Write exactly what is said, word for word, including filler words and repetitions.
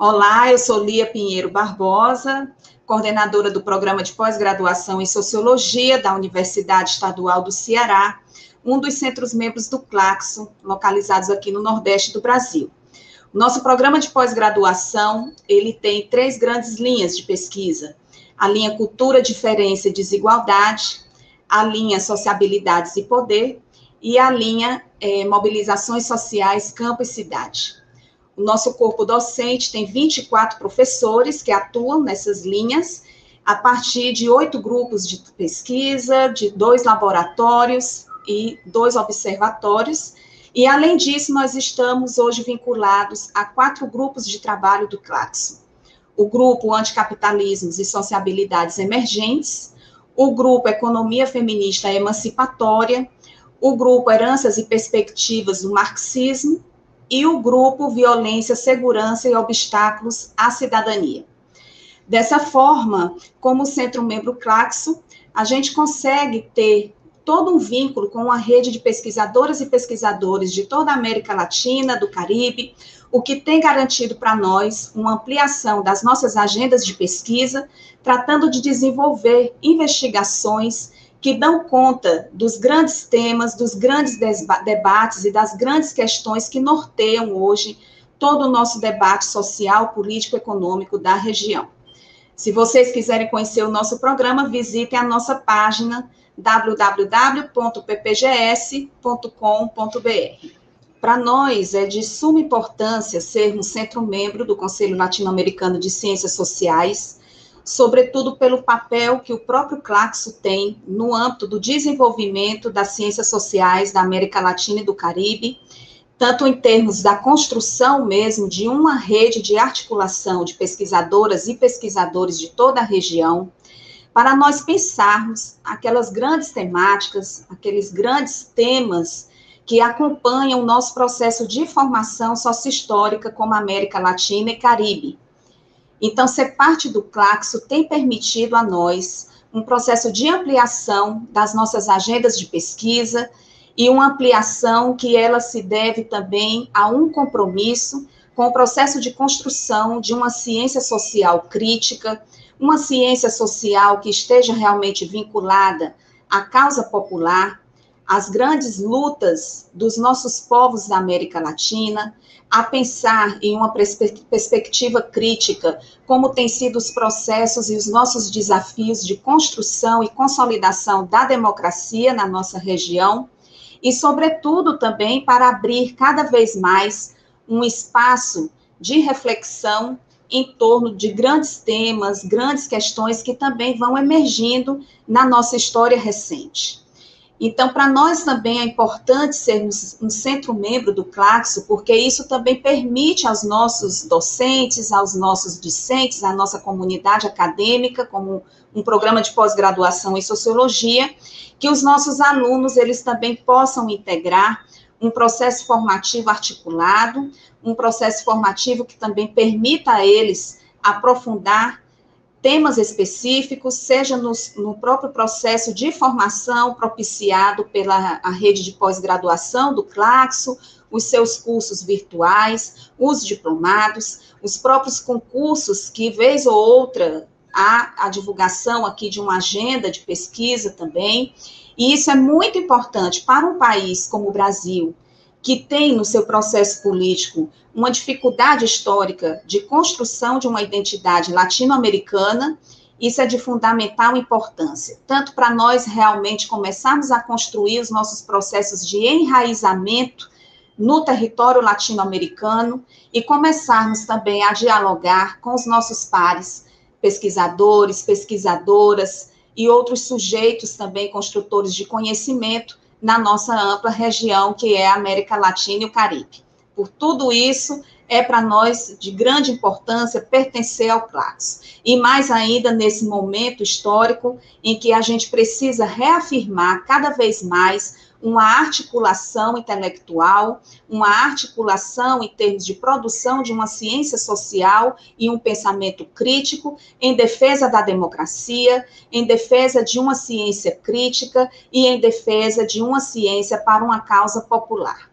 Olá, eu sou Lia Pinheiro Barbosa, coordenadora do Programa de Pós-Graduação em Sociologia da Universidade Estadual do Ceará, um dos centros membros do Claxo, localizados aqui no Nordeste do Brasil. O nosso programa de pós-graduação, ele tem três grandes linhas de pesquisa: a linha Cultura, Diferença e Desigualdade, a linha Sociabilidades e Poder e a linha é, Mobilizações Sociais, Campo e Cidade. O nosso corpo docente tem vinte e quatro professores que atuam nessas linhas, a partir de oito grupos de pesquisa, de dois laboratórios e dois observatórios, e além disso, nós estamos hoje vinculados a quatro grupos de trabalho do Claxo. O grupo Anticapitalismos e Sociabilidades Emergentes, o grupo Economia Feminista Emancipatória, o grupo Heranças e Perspectivas do Marxismo e o grupo Violência, Segurança e Obstáculos à Cidadania. Dessa forma, como centro-membro Claxo, a gente consegue ter todo um vínculo com uma rede de pesquisadoras e pesquisadores de toda a América Latina, do Caribe, o que tem garantido para nós uma ampliação das nossas agendas de pesquisa, tratando de desenvolver investigações que dão conta dos grandes temas, dos grandes debates e das grandes questões que norteiam hoje todo o nosso debate social, político, econômico da região. Se vocês quiserem conhecer o nosso programa, visitem a nossa página w w w ponto p p g s ponto com ponto b r. Para nós, é de suma importância sermos centro-membro do Conselho Latino-Americano de Ciências Sociais, sobretudo pelo papel que o próprio Claxo tem no âmbito do desenvolvimento das ciências sociais da América Latina e do Caribe, tanto em termos da construção mesmo de uma rede de articulação de pesquisadoras e pesquisadores de toda a região, para nós pensarmos aquelas grandes temáticas, aqueles grandes temas que acompanham o nosso processo de formação socio-histórica como América Latina e Caribe. Então, ser parte do Claxo tem permitido a nós um processo de ampliação das nossas agendas de pesquisa e uma ampliação que ela se deve também a um compromisso com o processo de construção de uma ciência social crítica, uma ciência social que esteja realmente vinculada à causa popular, às grandes lutas dos nossos povos da América Latina, a pensar em uma perspectiva crítica, como têm sido os processos e os nossos desafios de construção e consolidação da democracia na nossa região, e, sobretudo, também para abrir cada vez mais um espaço de reflexão em torno de grandes temas, grandes questões que também vão emergindo na nossa história recente. Então, para nós também é importante sermos um centro-membro do Claxo, porque isso também permite aos nossos docentes, aos nossos discentes, à nossa comunidade acadêmica, como um programa de pós-graduação em Sociologia, que os nossos alunos, eles também possam integrar um processo formativo articulado, um processo formativo que também permita a eles aprofundar temas específicos, seja no, no próprio processo de formação propiciado pela a rede de pós-graduação do Claxo, os seus cursos virtuais, os diplomados, os próprios concursos que, vez ou outra, há a divulgação aqui de uma agenda de pesquisa também, e isso é muito importante para um país como o Brasil, que tem no seu processo político uma dificuldade histórica de construção de uma identidade latino-americana. Isso é de fundamental importância, tanto para nós realmente começarmos a construir os nossos processos de enraizamento no território latino-americano e começarmos também a dialogar com os nossos pares, pesquisadores, pesquisadoras e outros sujeitos também construtores de conhecimento na nossa ampla região, que é a América Latina e o Caribe. Por tudo isso, é para nós de grande importância pertencer ao Claxo. E mais ainda nesse momento histórico em que a gente precisa reafirmar cada vez mais uma articulação intelectual, uma articulação em termos de produção de uma ciência social e um pensamento crítico em defesa da democracia, em defesa de uma ciência crítica e em defesa de uma ciência para uma causa popular.